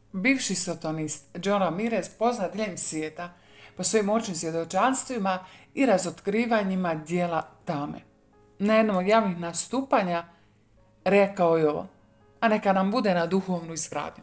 Bivši sotonist John Ramirez poznat diljem svijeta po svojim očnim svjedočanstvima i razotkrivanjima dijela tame. Na jednom od javnih nastupanja rekao je ovo, a neka nam bude na duhovnu izgradnju.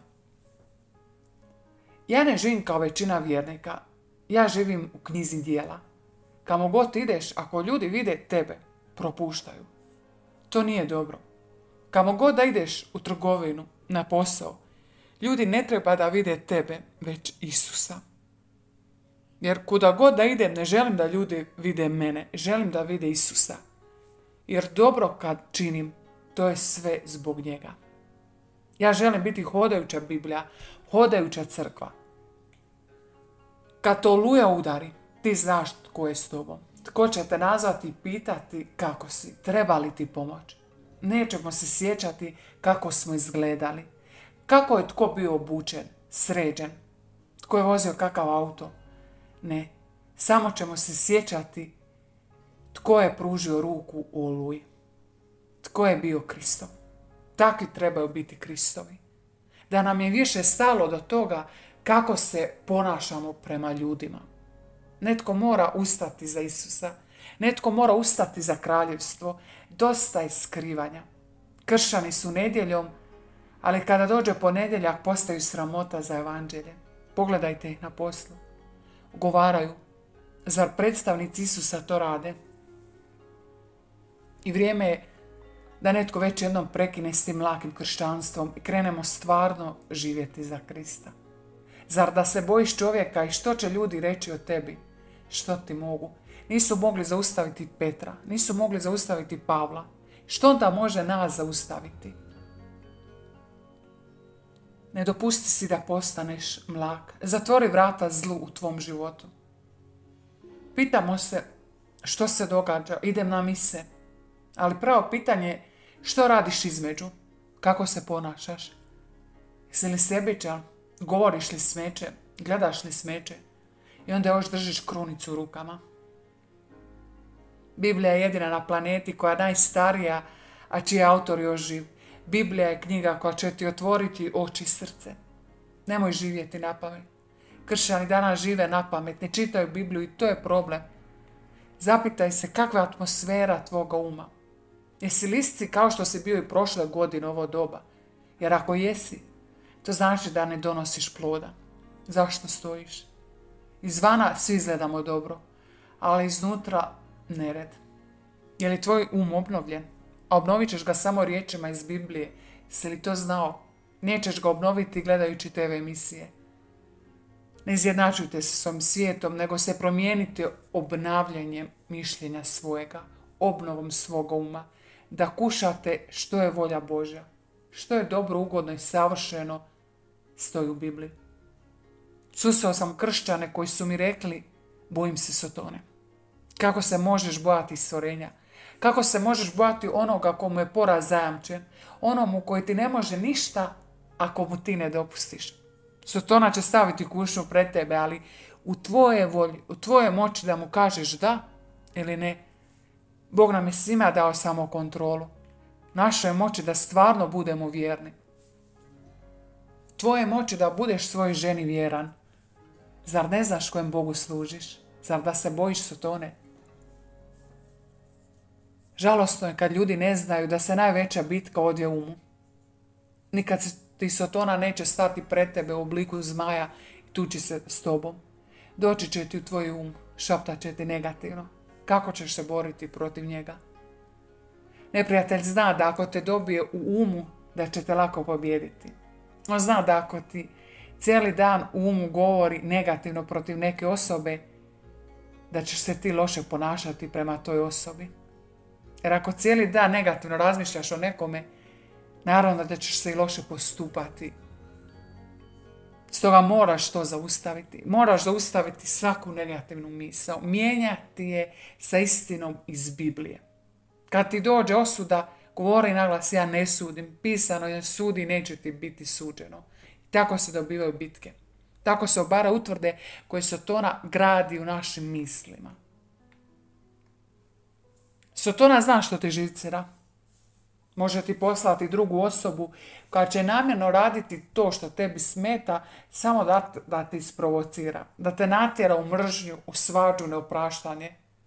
Ja ne živim kao većina vjernika, ja živim u knjizi dijela. Kamo god ideš, ako ljudi vide tebe, propuštaju. To nije dobro. Kamo god da ideš u trgovinu, na posao, ljudi ne treba da vide tebe, već Isusa. Jer kuda god da idem, ne želim da ljudi vide mene, želim da vide Isusa. Jer dobro kad činim, to je sve zbog njega. Ja želim biti hodajuća Biblija, hodajuća crkva. Kad to oluja udari, ti znaš tko je s tobom. Tko će te nazvati i pitati kako si, treba li ti pomoć. Nećemo se sjećati kako smo izgledali, kako je tko bio obučen, sređen, tko je vozio kakav auto. Ne, samo ćemo se sjećati tko je pružio ruku u oluji. Tko je bio Kristov. Takvi trebaju biti Kristovi. Da nam je više stalo do toga kako se ponašamo prema ljudima. Netko mora ustati za Isusa. Netko mora ustati za kraljevstvo. Dosta je skrivanja. Kršćani su nedjeljom, ali kada dođe ponedjeljak postaju sramota za evanđelje. Pogledajte ih na poslu. Ugovaraju. Zar predstavnici Isusa to rade? I vrijeme je da netko već jednom prekine s tim lakim kršćanstvom i krenemo stvarno živjeti za Krista. Zar da se bojiš čovjeka i što će ljudi reći o tebi? Što ti mogu? Nisu mogli zaustaviti Petra, nisu mogli zaustaviti Pavla. Što onda može nas zaustaviti? Ne dopusti si da postaneš mlak. Zatvori vrata zlu u tvom životu. Pitamo se što se događa, idem na mise. Ali pravo pitanje je što radiš između? Kako se ponašaš? Jesi li sebičan? Govoriš li smeće? Gledaš li smeće? I onda još držiš krunicu u rukama. Biblija je jedina na planeti koja je najstarija, a čiji je autor još živ. Biblija je knjiga koja će ti otvoriti oči i srce. Nemoj živjeti na pamet. Kršćani danas žive na pamet, ne čitaju Bibliju i to je problem. Zapitaj se kakva je atmosfera tvoga uma. Jesi li isti kao što si bio i prošle godine ovo doba? Jer ako jesi, to znači da ne donosiš ploda. Zašto stojiš? Izvana svi izgledamo dobro, ali iznutra nered. Je li tvoj um obnovljen? A obnovit ćeš ga samo riječima iz Biblije. Jesi li to znao? Nećeš ga obnoviti gledajući TV emisije. Ne izjednačujte se s ovim svijetom, nego se promijenite obnavljanjem mišljenja svojega, obnovom svoga uma, da kušate što je volja Božja, što je dobro, ugodno i savršeno, stoji u Bibliji. Susreo sam kršćane koji su mi rekli, bojim se Sotone. Kako se možeš bojati stvorenja? Kako se možeš bojati onoga komu je poraz zajamčen? Onomu koji ti ne može ništa ako mu ti ne dopustiš. Sotona će staviti kušnju pred tebe, ali u tvoje volji, u tvoje moći da mu kažeš da ili ne. Bog nam je svima dao samo kontrolu. Naša je moći da stvarno budemo vjerni. Tvoje moći da budeš svojoj ženi vjeran. Zar ne znaš kojem Bogu služiš? Zar da se bojiš Sotone? Žalosno je kad ljudi ne znaju da se najveća bitka odvija u umu. Nikad ti Sotona neće stati pred tebe u obliku zmaja i tući se s tobom. Doći će ti u tvoj um, šaptat će ti negativno. Kako ćeš se boriti protiv njega? Neprijatelj zna da ako te dobije u umu, da će te lako pobijediti. On zna da ako ti cijeli dan u umu govori negativno protiv neke osobe, da ćeš se ti loše ponašati prema toj osobi. Jer ako cijeli dan negativno razmišljaš o nekome, naravno da ćeš se i loše postupati. Stoga moraš to zaustaviti. Moraš zaustaviti svaku negativnu misao. Mijenjati je sa istinom iz Biblije. Kad ti dođe osuda, govori naglas, ja ne sudim. Pisano je sudi, neće ti biti suđeno. I tako se dobivaju bitke. Tako se obara utvrde koje Sotona gradi u našim mislima. Sotona zna što te živcira. Može ti poslati drugu osobu koja će namjerno raditi to što tebi smeta samo da te isprovocira, da te natjera u mržnju, u svađu, neopraštanje.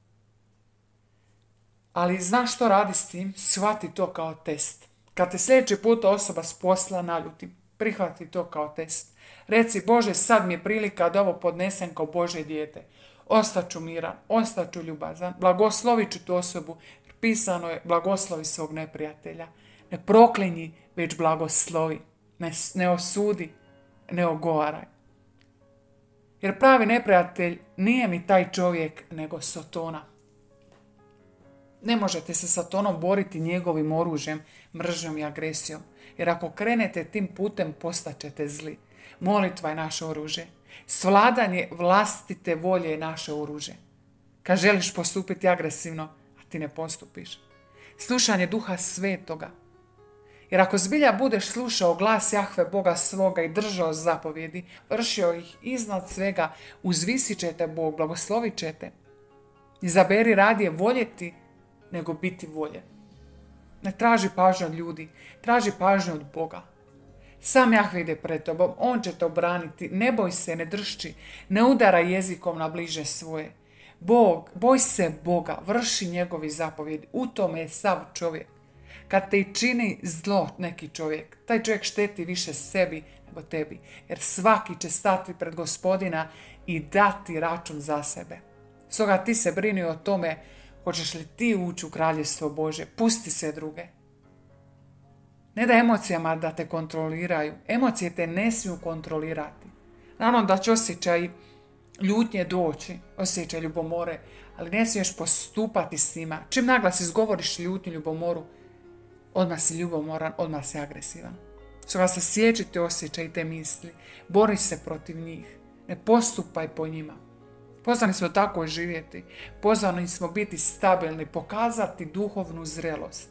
Ali znaš što radi s tim? Shvati to kao test. Kad te sljedeći put osoba s posla naljuti, prihvati to kao test. Reci, Bože, sad mi je prilika da ovo podnesem kao Božje dijete. Ostaću miran, ostaću ljubazan, blagoslovit ću tu osobu. Pisano je, blagoslovi svog neprijatelja. Ne proklinji, već blagoslovi. Ne osudi, ne ogovaraj. Jer pravi neprijatelj nije mi taj čovjek, nego Sotona. Ne možete se Satonom boriti njegovim oružjem, mržnjom i agresijom. Jer ako krenete tim putem, postaćete zli. Molitva je naše oružje. Svladanje vlastite volje je naše oružje. Kad želiš postupiti agresivno, a ti ne postupiš. Slušanje Duha Svetoga. Jer ako zbilja budeš slušao glas Jahve Boga svoga i držao zapovjedi, vršio ih iznad svega, uzvisit će te Bog, blagoslovit će te. Izaberi radije voljeti nego biti voljen. Ne traži pažnju od ljudi, traži pažnju od Boga. Sam Jahve ide pred tobom, on će te obraniti, ne boj se, ne dršči, ne udaraj jezikom na bliže svoje. Boj se Boga, vrši njegovi zapovjedi, u tome je sav čovjek. Kad te čini zlo neki čovjek, taj čovjek šteti više sebi nego tebi, jer svaki će stati pred Gospodina i dati račun za sebe. Stoga ti se brini o tome, hoćeš li ti ući u kraljevstvo Božje, pusti sve druge. Ne da emocijama da te kontroliraju, emocije te ne smiju kontrolirati. Naravno da će osjećaj ljutnje doći, osjećaj ljubomore, ali ne smiješ postupati s njima. Čim naglas izgovoriš ljutnju, ljubomoru, odmah si ljubomoran, odmah si agresivan. Stoga se sjeći te osjećaj i te misli, bori se protiv njih, ne postupaj po njima. Pozvani smo tako živjeti, pozvani smo biti stabilni, pokazati duhovnu zrelost.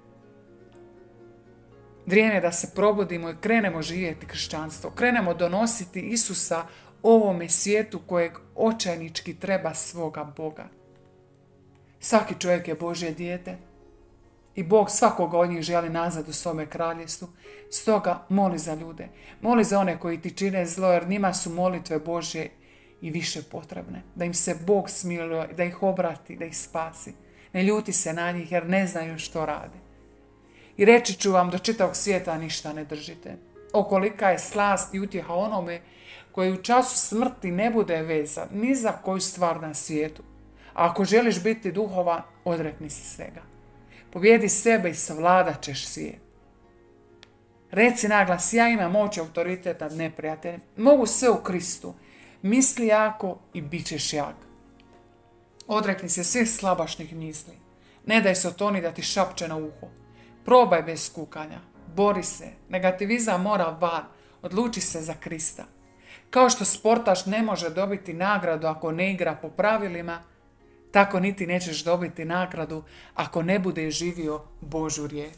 Vrijeme je da se probudimo i krenemo živjeti kršćanstvo, krenemo donositi Isusa ovome svijetu kojeg očajnički treba svoga Boga. Svaki čovjek je Božje dijete i Bog svakoga od njih želi nazad u svome kraljevstvu. Stoga moli za ljude, moli za one koji ti čine zlo, jer njima su molitve Božje i više potrebne. Da im se Bog smiluje, da ih obrati, da ih spasi. Ne ljuti se na njih jer ne znaju što rade. I reći ću vam, do čitavog svijeta ništa ne držite. Kolika je slast i utjeha onome koji u času smrti ne bude vezan ni za koju stvar na svijetu. A ako želiš biti duhovan, odrekni se svega. Pobjedi sebe i savladat ćeš svijet. Reci naglas, ja imam moć i autoritet nad neprijateljem. Mogu sve u Kristu. Misli jako i bit ćeš jak. Odrekni se svih slabašnih misli. Ne daj Sotoni da ti šapče na uho. Probaj bez kukanja. Bori se. Negativizam mora van. Odluči se za Krista. Kao što sportaš ne može dobiti nagradu ako ne igra po pravilima, tako niti nećeš dobiti nagradu ako ne budeš živio Božju riječ.